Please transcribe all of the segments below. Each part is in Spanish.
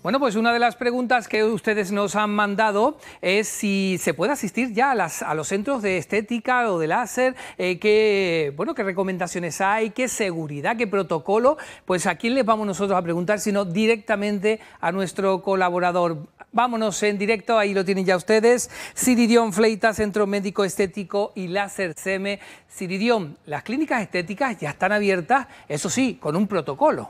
Bueno, pues una de las preguntas que ustedes nos han mandado es si se puede asistir ya a los centros de estética o de láser, qué recomendaciones hay, qué seguridad, qué protocolo. Pues a quién les vamos nosotros a preguntar, sino directamente a nuestro colaborador. Vámonos en directo, ahí lo tienen ya ustedes. Siridión Fleitas, Centro Médico Estético y Láser SEME. Siridión, las clínicas estéticas ya están abiertas, eso sí, con un protocolo.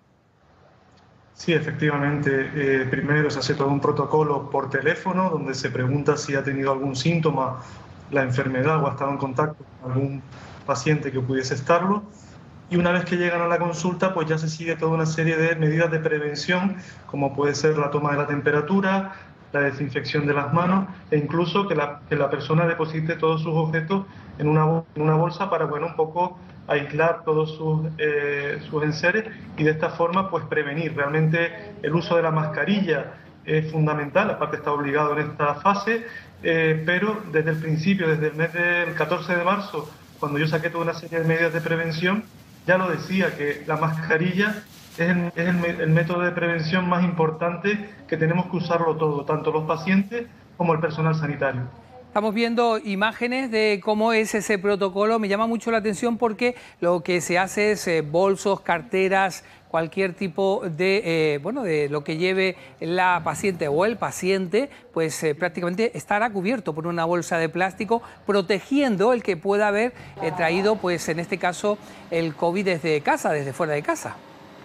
Sí, efectivamente. Primero se hace todo un protocolo por teléfono donde se pregunta si ha tenido algún síntoma, la enfermedad o ha estado en contacto con algún paciente que pudiese estarlo. Y una vez que llegan a la consulta, pues ya se sigue toda una serie de medidas de prevención, como puede ser la toma de la temperatura, la desinfección de las manos e incluso que la persona deposite todos sus objetos en una bolsa para, un poco aislar todos sus enseres y de esta forma pues prevenir. Realmente el uso de la mascarilla es fundamental, aparte está obligado en esta fase, pero desde el principio, desde el mes del 14 de marzo, cuando yo saqué toda una serie de medidas de prevención, ya lo decía, que la mascarilla es el método de prevención más importante que tenemos que usarlo todo, tanto los pacientes como el personal sanitario. Estamos viendo imágenes de cómo es ese protocolo. Me llama mucho la atención porque lo que se hace es bolsos, carteras, cualquier tipo de, de lo que lleve la paciente o el paciente, pues prácticamente estará cubierto por una bolsa de plástico, protegiendo el que pueda haber traído, pues en este caso, el COVID desde casa, desde fuera de casa.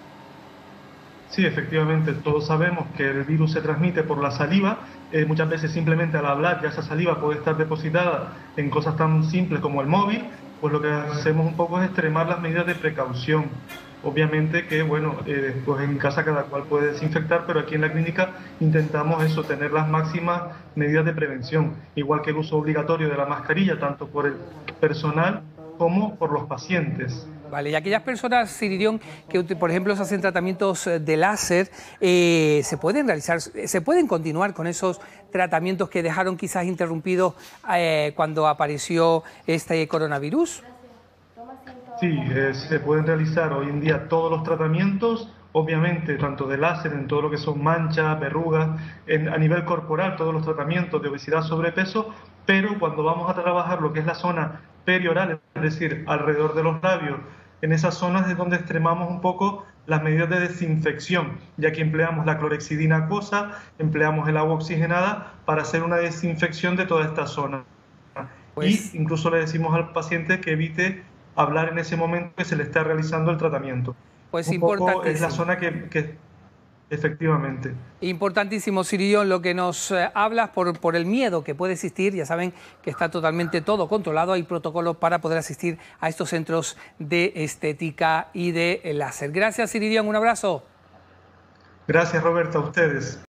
Sí, efectivamente, todos sabemos que el virus se transmite por la saliva. Muchas veces simplemente al hablar ya esa saliva puede estar depositada en cosas tan simples como el móvil, pues lo que hacemos un poco es extremar las medidas de precaución. Obviamente que, pues en casa cada cual puede desinfectar, pero aquí en la clínica intentamos eso, tener las máximas medidas de prevención, igual que el uso obligatorio de la mascarilla, tanto por el personal como por los pacientes. Vale, y aquellas personas, Siridión, que por ejemplo se hacen tratamientos de láser, ¿se pueden realizar, se pueden continuar con esos tratamientos que dejaron quizás interrumpidos cuando apareció este coronavirus? Sí, se pueden realizar hoy en día todos los tratamientos, obviamente tanto de láser en todo lo que son manchas, verrugas, a nivel corporal todos los tratamientos de obesidad, sobrepeso, pero cuando vamos a trabajar lo que es la zona perioral, es decir, alrededor de los labios, en esas zonas es donde extremamos un poco las medidas de desinfección, ya que empleamos la clorexidina acuosa, empleamos el agua oxigenada para hacer una desinfección de toda esta zona. Pues... Y incluso le decimos al paciente que evite hablar en ese momento que se le está realizando el tratamiento. Pues Un poco es la zona que efectivamente. Importantísimo, Siridión, lo que nos hablas por el miedo que puede existir. Ya saben que está totalmente todo controlado, hay protocolos para poder asistir a estos centros de estética y de láser. Gracias, Siridión, un abrazo. Gracias, Roberta, a ustedes.